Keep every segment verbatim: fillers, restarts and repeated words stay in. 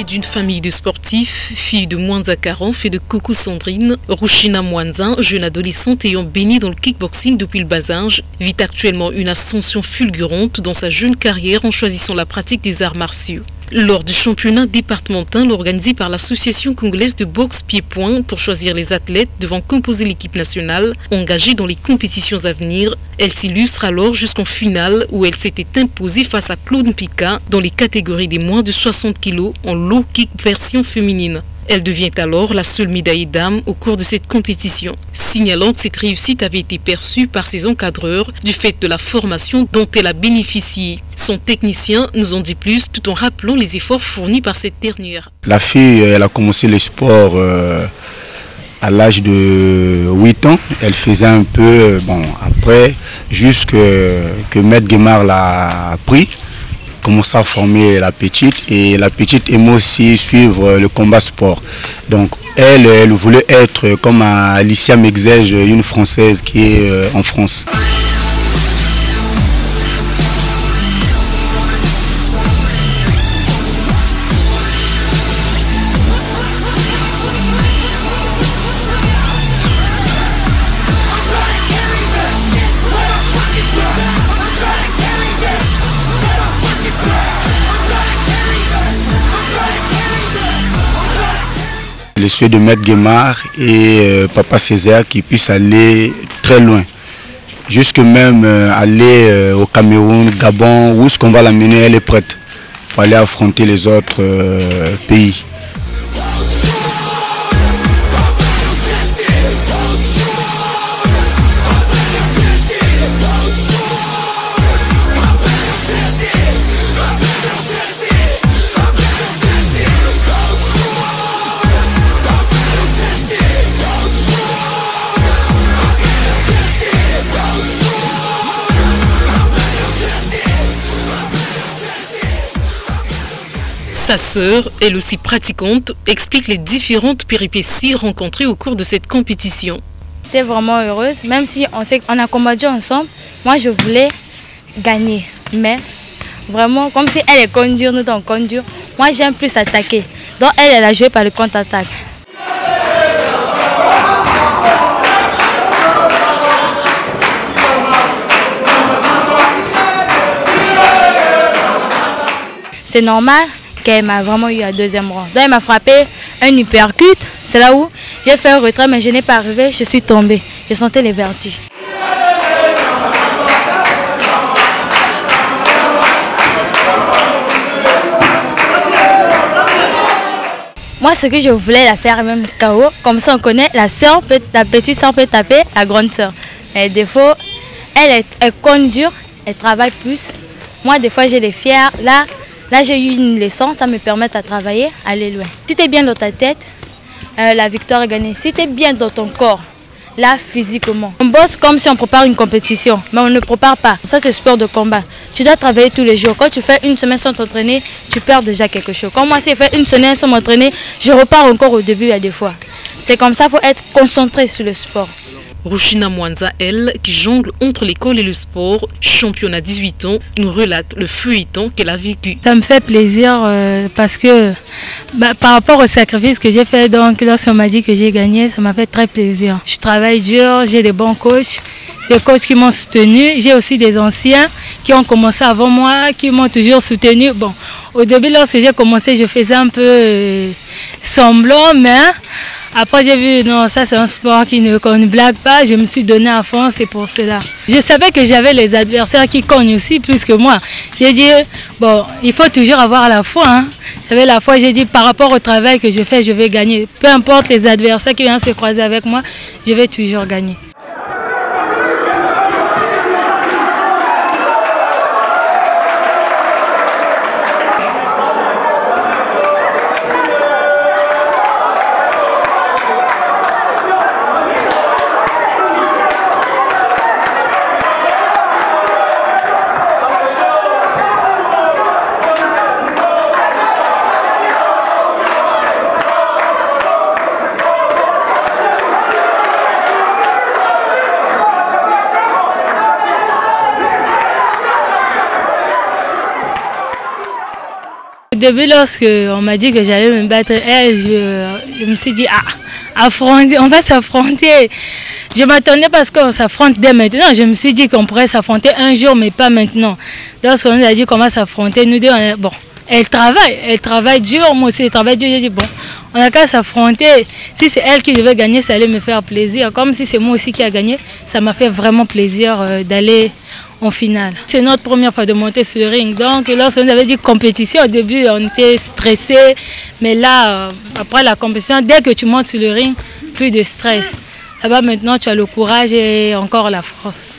d'une famille de sportifs, fille de Mwanza Karanf et de Coco Sandrine, Rushina Mwanza, jeune adolescente ayant baigné dans le kickboxing depuis le bas âge, vit actuellement une ascension fulgurante dans sa jeune carrière en choisissant la pratique des arts martiaux. Lors du championnat départemental organisé par l'association congolaise de boxe pied-point pour choisir les athlètes devant composer l'équipe nationale engagée dans les compétitions à venir, elle s'illustre alors jusqu'en finale où elle s'était imposée face à Claude Mpika dans les catégories des moins de soixante kilos en low kick version féminine. Elle devient alors la seule médaillée d'âme au cours de cette compétition, signalant que cette réussite avait été perçue par ses encadreurs du fait de la formation dont elle a bénéficié. Son technicien nous en dit plus tout en rappelant les efforts fournis par cette dernière. La fille, elle a commencé le sport euh, à l'âge de huit ans. Elle faisait un peu, bon, après, jusque que Maître Guémard l'a pris. Commencé à former la petite et la petite aimait aussi suivre le combat sport. Donc elle, elle voulait être comme Alicia Mexège, une Française qui est en France. Le souhait de Maître Guémard et euh, Papa Césaire qui puissent aller très loin, jusque même euh, aller euh, au Cameroun, Gabon, où est-ce qu'on va l'amener, elle est prête pour aller affronter les autres euh, pays. Sa sœur, elle aussi pratiquante, explique les différentes péripéties rencontrées au cours de cette compétition. J'étais vraiment heureuse, même si on, sait, on a combattu ensemble. Moi, je voulais gagner, mais vraiment, comme si elle est conduire, nous on conduire. Moi, j'aime plus attaquer. Donc, elle, elle a joué par le contre-attaque. C'est normal qu'elle m'a vraiment eu à deuxième rang. Donc elle m'a frappé un uppercut. C'est là où j'ai fait un retrait, mais je n'ai pas arrivé. Je suis tombée. Je sentais les vertiges. Moi, ce que je voulais la faire même K O, comme ça on connaît, la sœur peut, la petite sœur peut taper la grande sœur. Mais des fois, elle est, elle conduit, elle travaille plus. Moi, des fois, j'ai des fiers. Là, Là, j'ai eu une leçon, ça me permet de travailler, aller loin. Si tu es bien dans ta tête, euh, la victoire est gagnée. Si tu es bien dans ton corps, là, physiquement. On bosse comme si on prépare une compétition, mais on ne prépare pas. Ça, c'est sport de combat. Tu dois travailler tous les jours. Quand tu fais une semaine sans t'entraîner, tu perds déjà quelque chose. Comme moi, si je fais une semaine sans m'entraîner, je repars encore au début à des fois. C'est comme ça, il faut être concentré sur le sport. Rushina Mwanza, elle, qui jongle entre l'école et le sport, championne à dix-huit ans, nous relate le feuilleton qu'elle a vécu. Ça me fait plaisir euh, parce que bah, par rapport au sacrifice que j'ai fait, donc lorsqu'on m'a dit que j'ai gagné, ça m'a fait très plaisir. Je travaille dur, j'ai des bons coachs, des coachs qui m'ont soutenu. J'ai aussi des anciens qui ont commencé avant moi, qui m'ont toujours soutenu. Bon, au début, lorsque j'ai commencé, je faisais un peu euh, semblant, mais après j'ai vu, non, ça c'est un sport qui ne, qu'on ne blague pas, je me suis donné à fond, c'est pour cela. Je savais que j'avais les adversaires qui cognent aussi plus que moi. J'ai dit, bon, il faut toujours avoir la foi. Hein. J'avais la foi, j'ai dit, par rapport au travail que je fais, je vais gagner. Peu importe les adversaires qui viennent se croiser avec moi, je vais toujours gagner. Au début, lorsqu'on m'a dit que j'allais me battre, elle, je, je me suis dit, ah, affronter, on va s'affronter. Je m'attendais parce qu'on s'affronte dès maintenant. Je me suis dit qu'on pourrait s'affronter un jour, mais pas maintenant. Lorsqu'on nous a dit qu'on va s'affronter, nous deux, on est, bon, elle travaille, elle travaille dur, moi aussi je travaille dur. J'ai dit, bon, on n'a qu'à s'affronter. Si c'est elle qui devait gagner, ça allait me faire plaisir. Comme si c'est moi aussi qui a gagné, ça m'a fait vraiment plaisir euh, d'aller en finale. C'est notre première fois de monter sur le ring. Donc, lorsqu'on avait dit compétition, au début, on était stressé. Mais là, euh, après la compétition, dès que tu montes sur le ring, plus de stress. Là-bas, maintenant, tu as le courage et encore la force.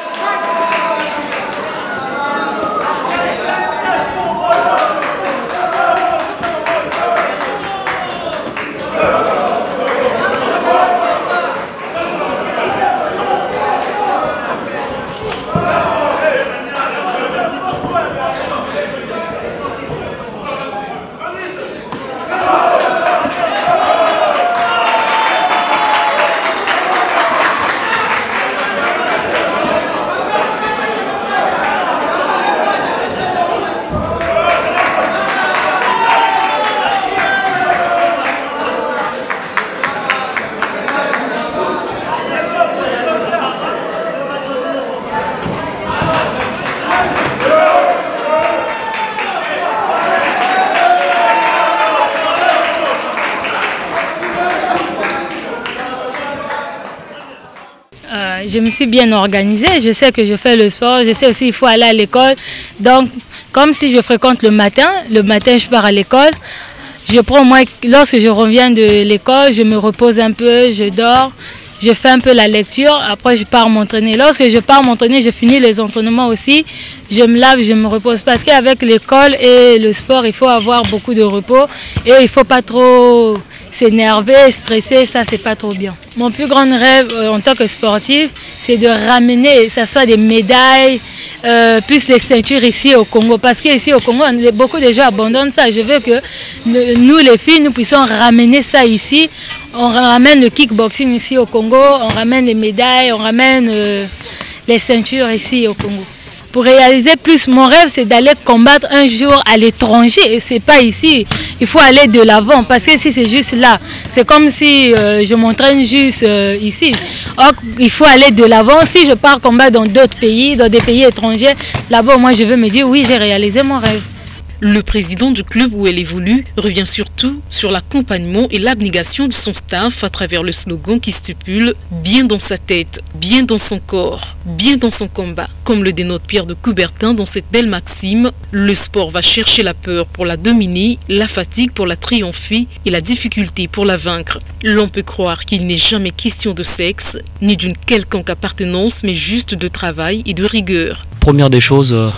Je me suis bien organisée, je sais que je fais le sport, je sais aussi qu'il faut aller à l'école. Donc, comme si je fréquente le matin, le matin je pars à l'école. Je prends moi, lorsque je reviens de l'école, je me repose un peu, je dors, je fais un peu la lecture, après je pars m'entraîner. Lorsque je pars m'entraîner, je finis les entraînements aussi, je me lave, je me repose. Parce qu'avec l'école et le sport, il faut avoir beaucoup de repos et il ne faut pas trop s'énerver, stresser, ça c'est pas trop bien. Mon plus grand rêve euh, en tant que sportif, c'est de ramener, que ce soit des médailles, euh, plus les ceintures ici au Congo. Parce qu'ici au Congo, beaucoup de gens abandonnent ça. Je veux que nous les filles, nous puissions ramener ça ici. On ramène le kickboxing ici au Congo, on ramène les médailles, on ramène euh, les ceintures ici au Congo. Pour réaliser plus, mon rêve, c'est d'aller combattre un jour à l'étranger. Et ce n'est pas ici. Il faut aller de l'avant. Parce que si c'est juste là, c'est comme si euh, je m'entraîne juste euh, ici. Or, il faut aller de l'avant. Si je pars combattre dans d'autres pays, dans des pays étrangers, là-bas, moi, je veux me dire, oui, j'ai réalisé mon rêve. Le président du club où elle évolue revient surtout sur l'accompagnement et l'abnégation de son staff à travers le slogan qui stipule « bien dans sa tête, bien dans son corps, bien dans son combat ». Comme le dénote Pierre de Coubertin dans cette belle maxime, le sport va chercher la peur pour la dominer, la fatigue pour la triompher et la difficulté pour la vaincre. L'on peut croire qu'il n'est jamais question de sexe, ni d'une quelconque appartenance, mais juste de travail et de rigueur. Première des choses, euh...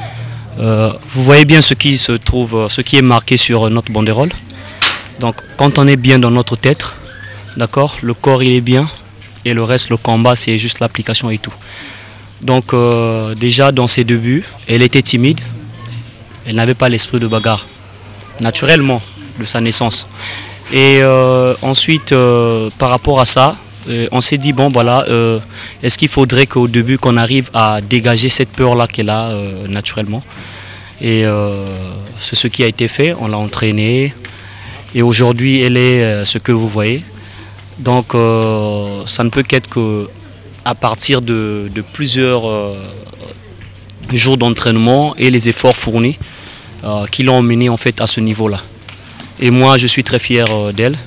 Euh, vous voyez bien ce qui se trouve, ce qui est marqué sur notre banderole. Donc quand on est bien dans notre tête, d'accord, le corps il est bien et le reste, le combat, c'est juste l'application et tout. Donc euh, déjà dans ses débuts, elle était timide, elle n'avait pas l'esprit de bagarre, naturellement, de sa naissance. Et euh, ensuite, euh, par rapport à ça, euh, on s'est dit, bon voilà, euh, est-ce qu'il faudrait qu'au début qu'on arrive à dégager cette peur-là qu'elle a euh, naturellement. Et euh, c'est ce qui a été fait, on l'a entraînée. Et aujourd'hui, elle est euh, ce que vous voyez. Donc euh, ça ne peut qu'être qu'à partir de, de plusieurs euh, jours d'entraînement et les efforts fournis euh, qui l'ont emmenée en fait à ce niveau-là. Et moi, je suis très fier euh, d'elle.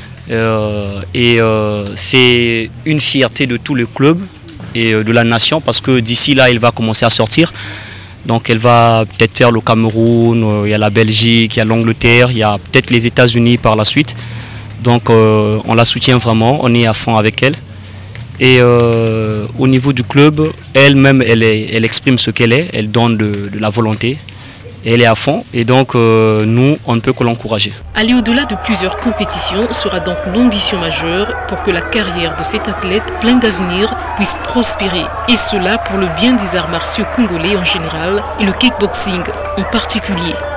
Euh, et euh, c'est une fierté de tout le club et euh, de la nation parce que d'ici là, elle va commencer à sortir. Donc elle va peut-être faire le Cameroun, euh, il y a la Belgique, il y a l'Angleterre, il y a peut-être les États-Unis par la suite. Donc euh, on la soutient vraiment, on est à fond avec elle. Et euh, au niveau du club, elle-même, elle, elle exprime ce qu'elle est, elle donne de, de la volonté. Elle est à fond et donc euh, nous, on ne peut que l'encourager. Aller au-delà de plusieurs compétitions sera donc l'ambition majeure pour que la carrière de cet athlète plein d'avenir puisse prospérer. Et cela pour le bien des arts martiaux congolais en général et le kickboxing en particulier.